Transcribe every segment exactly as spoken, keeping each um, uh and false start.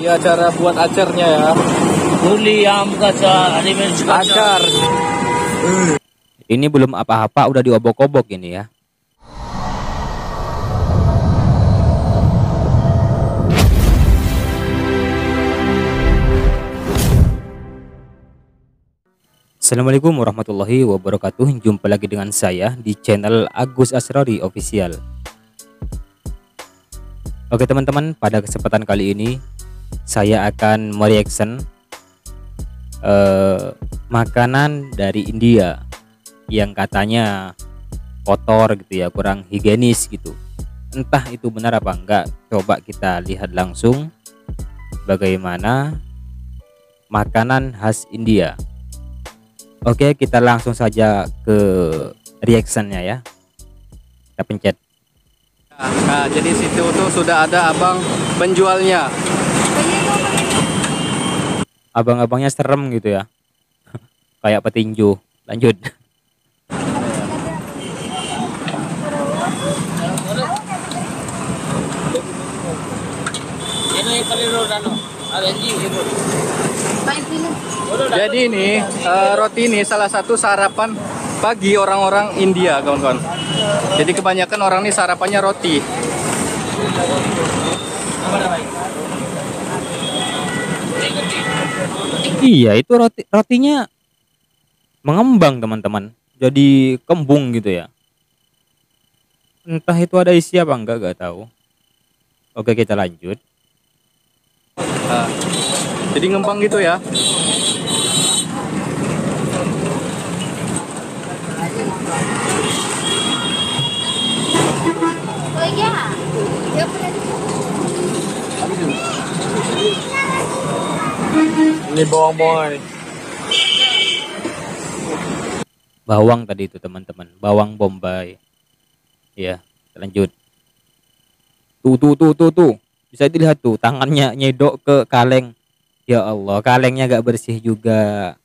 lagi acara buat acarnya ya. Muli yang kaca alimen Acar. Ini belum apa-apa udah diobok-obok ini ya. Assalamualaikum warahmatullahi wabarakatuh. Jumpa lagi dengan saya di channel Agus Asrori Official. Oke teman-teman, pada kesempatan kali ini saya akan mereaction eh, makanan dari India yang katanya kotor gitu ya, kurang higienis gitu. Entah itu benar apa enggak, coba kita lihat langsung bagaimana makanan khas India. Oke, kita langsung saja ke reactionnya ya. Kita pencet. Nah, jadi situ tuh sudah ada abang penjualnya. Abang-abangnya serem gitu ya. Kayak petinju. Lanjut. Jadi ini uh, roti ini salah satu sarapan pagi orang-orang India, kawan-kawan. Jadi kebanyakan orang ini sarapannya roti. Iya, itu roti rotinya mengembang teman-teman. Jadi kembung gitu ya. Entah itu ada isi apa enggak, enggak tahu. Oke, kita lanjut. Nah, jadi ngembang gitu ya. Ini bawang-bawang. Bawang tadi itu teman-teman, bawang bombay. Ya, lanjut. Tuh tuh tuh tuh tuh. Bisa dilihat tuh tangannya nyedok ke kaleng. Ya Allah, kalengnya gak bersih juga.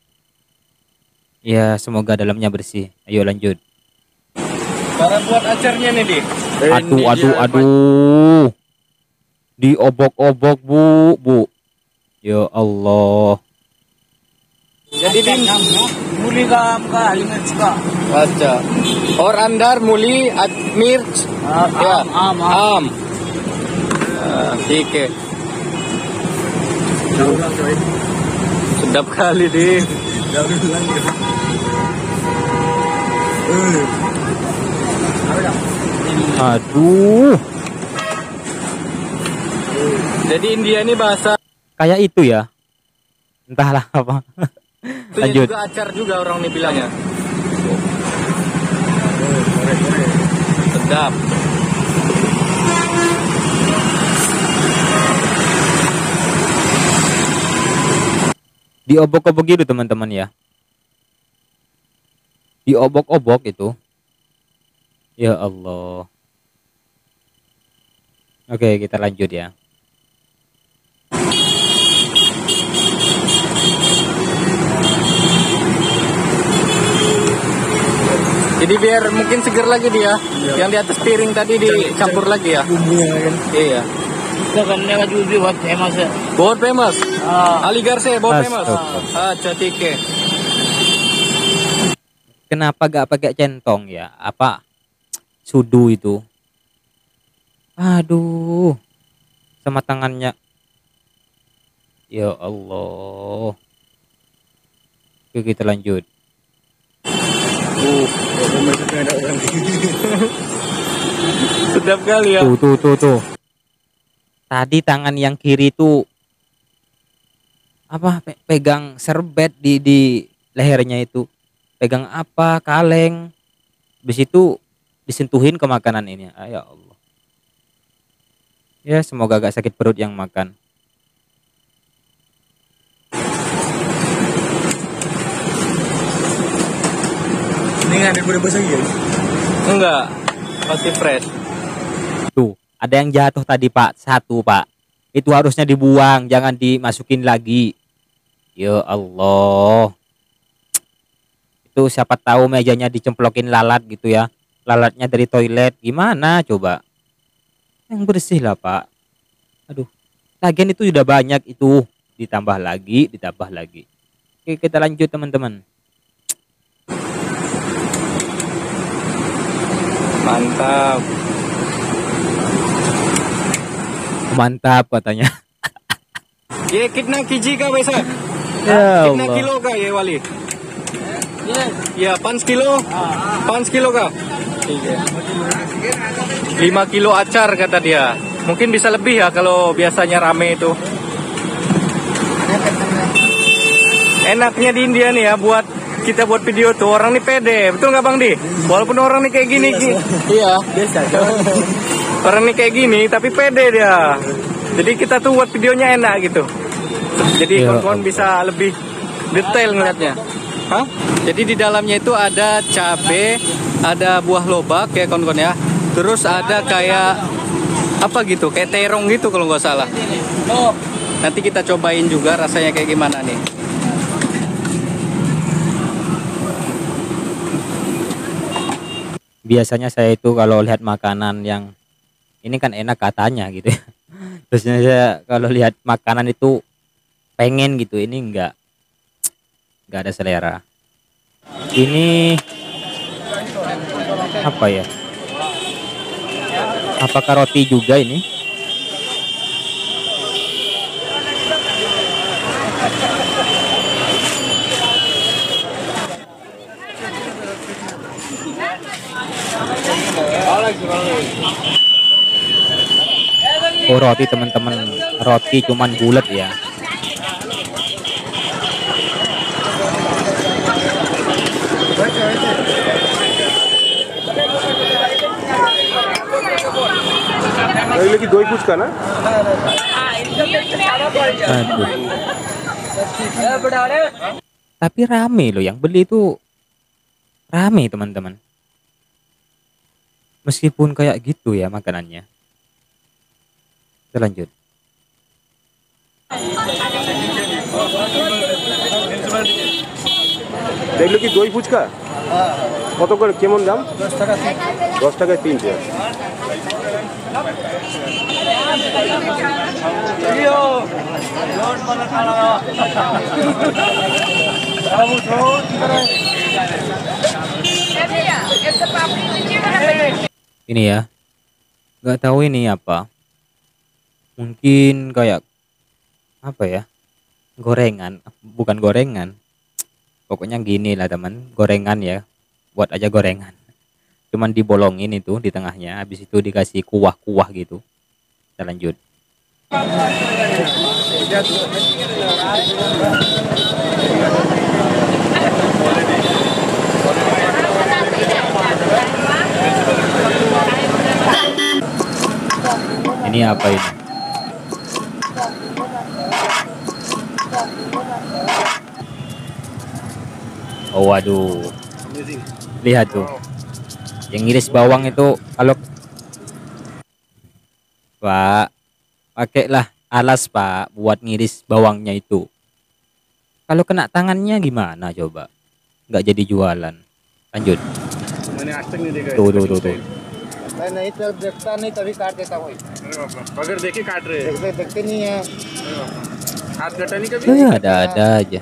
Ya, semoga dalamnya bersih. Ayo lanjut. Cara buat acarnya nih, Di. Aduh, aduh, aduh. Diobok-obok, Bu, Bu. Ya Allah. Jadi Din muli kam ka alimen suka. baca. Or andar muli at mirch. Ya, am am am. Ah, ठीक है. Sedap kali, Di. Aduh. Jadi India ini bahasa Kayak itu ya. Entahlah apa. itu Lanjut. juga acar juga orang ini bilangnya. Sedap. Diobok-obok gitu teman-teman ya. Diobok-obok itu. Ya Allah. Oke, kita lanjut ya. Jadi biar mungkin seger lagi dia. Yang di atas piring tadi dicampur lagi ya. Iya. Kita kan lewat juga buat famous. बहुत famous Ah, Aligarh से बहुत famous Astaga. अच्छा ठीक है. Kenapa gak pakai centong ya? Apa sudu itu? Aduh. Sama tangannya. Ya Allah. Oke, kita lanjut. Uh, sedap kali ya. Tuh, tuh, tuh, tuh. Tadi tangan yang kiri tuh apa? pe- pegang serbet di di lehernya itu. Pegang apa? Kaleng. Habis itu disentuhin ke makanan ini. Ah, ya Allah. Ya, semoga gak sakit perut yang makan. ini nggak ada boleh basah ya. Enggak, masih fresh. Tuh, ada yang jatuh tadi Pak, satu Pak. Itu harusnya dibuang, jangan dimasukin lagi. Ya Allah. Itu siapa tahu mejanya dicemplokin lalat gitu ya. Lalatnya dari toilet, gimana coba? Yang bersih lah Pak. Aduh. Lagian itu sudah banyak itu, ditambah lagi, ditambah lagi. Oke, kita lanjut teman-teman. Mantap. Mantap katanya. ये कितना केजी का वैसा? Ya कितना Allah. Kilo का ये वाली? Ya पाँच किलो, पाँच किलो का. ठीक है. lima kilo acar kata dia. Mungkin bisa lebih ya kalau biasanya rame itu. Enaknya di India nih ya buat kita buat video tuh orang nih pede, betul nggak Bang Di? Walaupun orang nih kayak gini, Ki. Iya. Biasa. Orang nih kayak gini tapi pede dia. Jadi kita tuh buat videonya enak gitu. Jadi Ya kawan-kawan bisa lebih detail ngeliatnya. Hah? Jadi di dalamnya itu ada cabe, ada buah lobak ya kawan-kawan ya. Terus ada kayak apa gitu, kayak terong gitu kalau nggak salah. Nanti kita cobain juga rasanya kayak gimana nih. Biasanya saya itu kalau lihat makanan yang ini kan enak katanya gitu ya. Terusnya saya kalau lihat makanan itu pengen gitu, ini enggak enggak ada selera. Ini apa ya? Apakah roti juga ini? Oh roti teman-teman, roti cuman bulat ya. এগুলো কি দই ফুচকা না? Aduh. Tapi rame loh, yang beli itu rame teman-teman. Meskipun kayak gitu ya makanannya. Kita lanjut. এগুলো কি দই ফুচকা? কত করে, কেমন দাম? দশ টাকায় তিনটে। Ini ya, nggak tahu ini apa. Mungkin kayak apa ya? Gorengan, bukan gorengan. Pokoknya gini lah teman, gorengan ya. Buat aja gorengan. Cuman dibolongin itu di tengahnya, habis itu dikasih kuah-kuah gitu. Kita lanjut. Ini apa ini? Oh waduh, lihat tuh, yang ngiris bawang itu kalau Pak, pakailah alas Pak buat ngiris bawangnya itu. Kalau kena tangannya gimana coba? Nggak jadi jualan. Lanjut. Tuh tuh tuh tuh. मैं नहीं तो देखता नहीं तभी काट देता हूँ अगर देखे काट रहे हैं, देखते देखते नहीं है हाथ कटा नहीं कभी? Eh, ada-ada aja.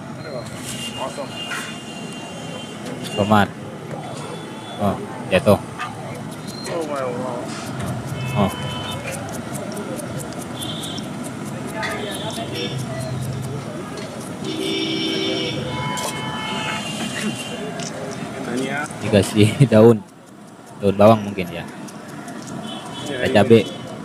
Tomat. Oh, jatuh. Oh. धनिया, Dikasih daun. Daun bawang mungkin ya. Ada cabe.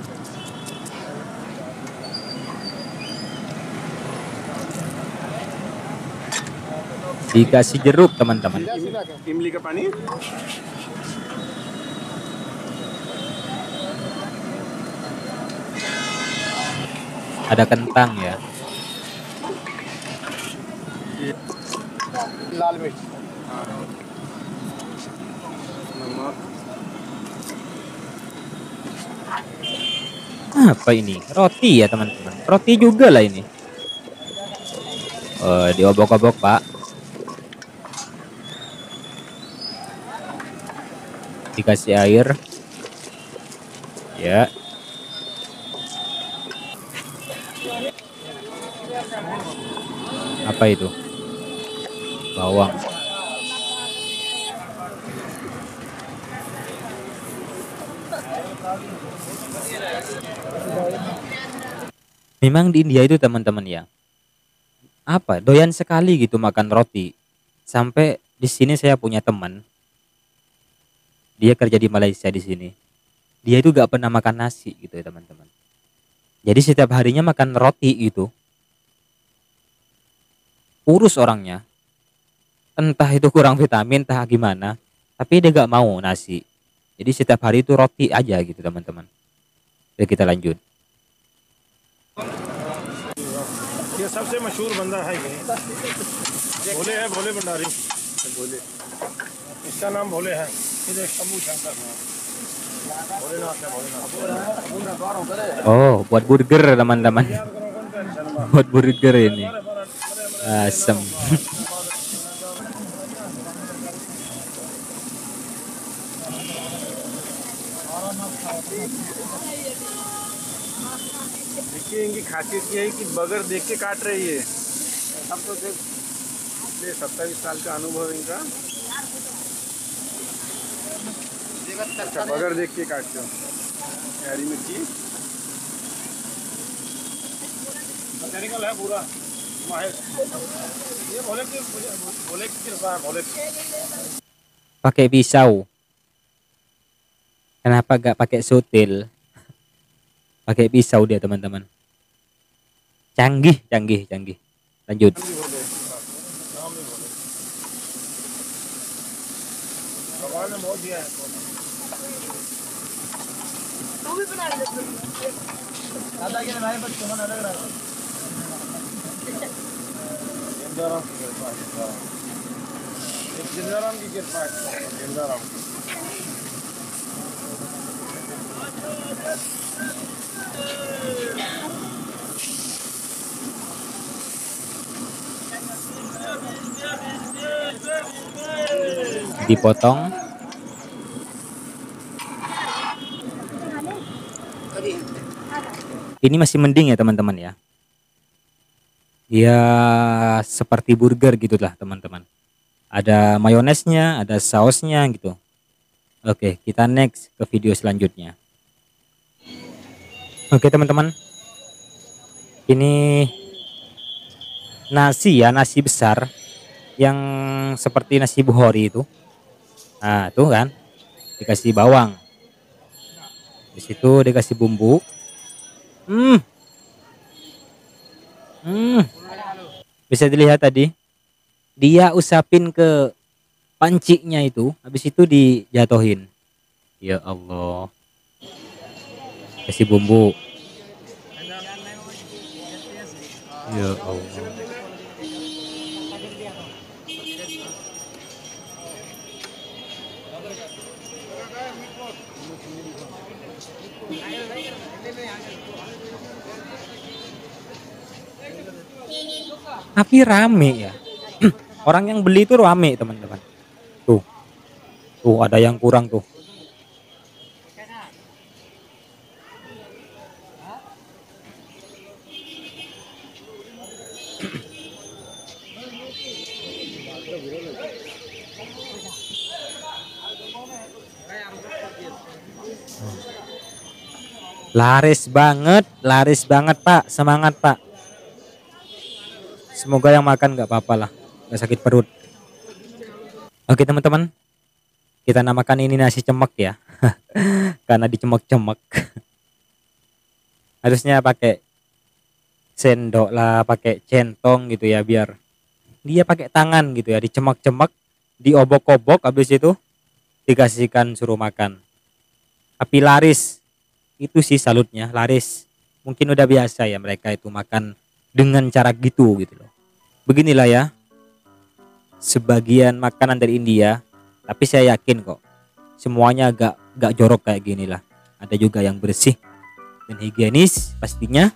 Dikasih jeruk teman-teman. इमली का पानी, Ada kentang ya. लाल मिर्च नमक, Apa ini? Roti ya teman-teman. Roti juga lah ini. Oh, diobok-obok Pak. Dikasih air. Ya. Apa itu? Bawang. Memang di India itu teman-teman ya, apa doyan sekali gitu makan roti. Sampai di sini saya punya teman, dia kerja di Malaysia di sini. Dia itu gak pernah makan nasi gitu ya teman-teman. Jadi setiap harinya makan roti itu. Kurus orangnya. Entah itu kurang vitamin, entah gimana. Tapi dia gak mau nasi. Jadi setiap hari itu roti aja gitu teman-teman. Oke, kita lanjut. ये सबसे मशहूर बंदा है ये भोले है, भोले भंडारी भोले, इसका नाम भोले है। ये शंभू शंकर भोलेनाथ है, Bholenath. Oh, buat burger teman-teman. Buat burger ini. Asem. देखिए इनकी खासियत ये है कि बगैर देख के काट रही है। अब तो देख पिछले सत्ताईस साल का अनुभव इनका। अच्छा, बगैर देख के काटते हो हरी मिर्ची। मैकेनिकल है पूरा माहिर। ये भोले की भोले की कृपा है, भोले की। Pakai pisau. Kenapa gak pakai sutil? Pakai pisau dia teman-teman. Canggih, canggih, canggih. Lanjut. भगवान ने बहुत दिया है। दादा के भाई पर चमन अलग रहा है। जिंदाराम की कृपा है। एक जिंदाराम की कृपा है। जिंदाराम Dipotong. Ini masih mending ya teman-teman ya. Ya seperti burger gitulah teman-teman. Ada mayonesnya, ada sausnya gitu. Oke, kita next ke video selanjutnya. Oke teman-teman. Ini nasi ya, nasi besar yang seperti nasi buhori itu. Nah, tuh kan. Dikasih bawang. Di situ dikasih bumbu. Hmm. Hmm. Bisa dilihat tadi. Dia usapin ke pancinya itu, habis itu dijatuhin. Ya Allah. Kasih bumbu. Ya Allah. Tapi rame ya. Orang yang beli itu rame teman-teman. Tuh. Tuh ada yang kurang tuh. Laris banget, laris banget Pak. Semangat Pak. Semoga yang makan nggak apa-apa lah, nggak sakit perut. Oke teman-teman, kita namakan ini nasi cemek ya, karena dicemek-cemek. Harusnya pakai sendok lah, pakai centong gitu ya, biar dia pakai tangan gitu ya, dicemek-cemek, diobok-obok, habis itu dikasihkan suruh makan. Tapi laris, itu sih salutnya, laris. Mungkin udah biasa ya mereka itu makan dengan cara gitu gitu loh. Beginilah ya sebagian makanan dari India, tapi saya yakin kok semuanya agak gak jorok kayak gini lah. Ada juga yang bersih dan higienis pastinya.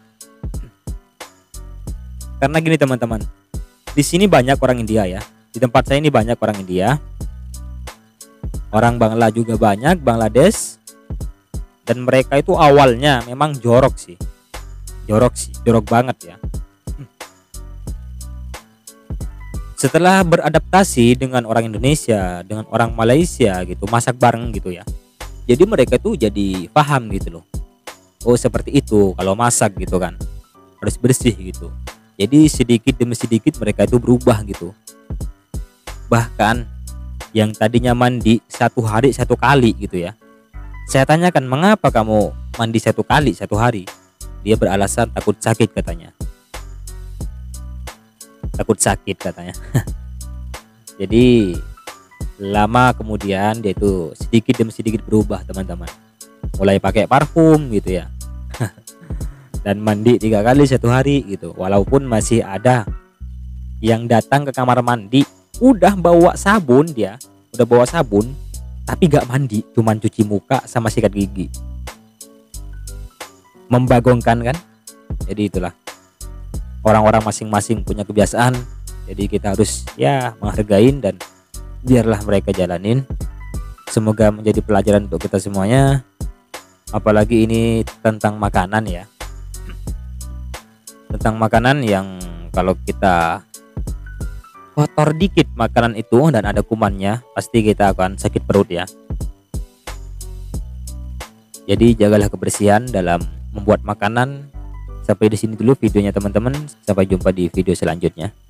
Karena gini teman-teman, di sini banyak orang India ya. Di tempat saya ini banyak orang India, orang Bangla juga banyak, Bangladesh. Dan mereka itu awalnya memang jorok sih, jorok sih, jorok banget ya. Setelah beradaptasi dengan orang Indonesia, dengan orang Malaysia gitu, masak bareng gitu ya. Jadi mereka tuh jadi paham gitu loh. Oh seperti itu kalau masak gitu kan, harus bersih gitu. Jadi sedikit demi sedikit mereka itu berubah gitu. Bahkan yang tadinya mandi satu hari satu kali gitu ya, saya tanyakan mengapa kamu mandi satu kali satu hari. Dia beralasan takut sakit katanya. Takut sakit katanya. Jadi lama kemudian dia itu sedikit demi sedikit berubah teman-teman. Mulai pakai parfum gitu ya. Dan mandi tiga kali satu hari gitu. Walaupun masih ada yang datang ke kamar mandi udah bawa sabun, dia udah bawa sabun tapi gak mandi, cuman cuci muka sama sikat gigi. Membagongkan kan? Jadi itulah, orang-orang masing-masing punya kebiasaan. Jadi kita harus ya menghargain dan biarlah mereka jalanin. Semoga menjadi pelajaran untuk kita semuanya. Apalagi ini tentang makanan ya, tentang makanan yang kalau kita kotor dikit makanan itu dan ada kumannya, pasti kita akan sakit perut ya. Jadi jagalah kebersihan dalam membuat makanan. Sampai di sini dulu videonya teman-teman. Sampai jumpa di video selanjutnya.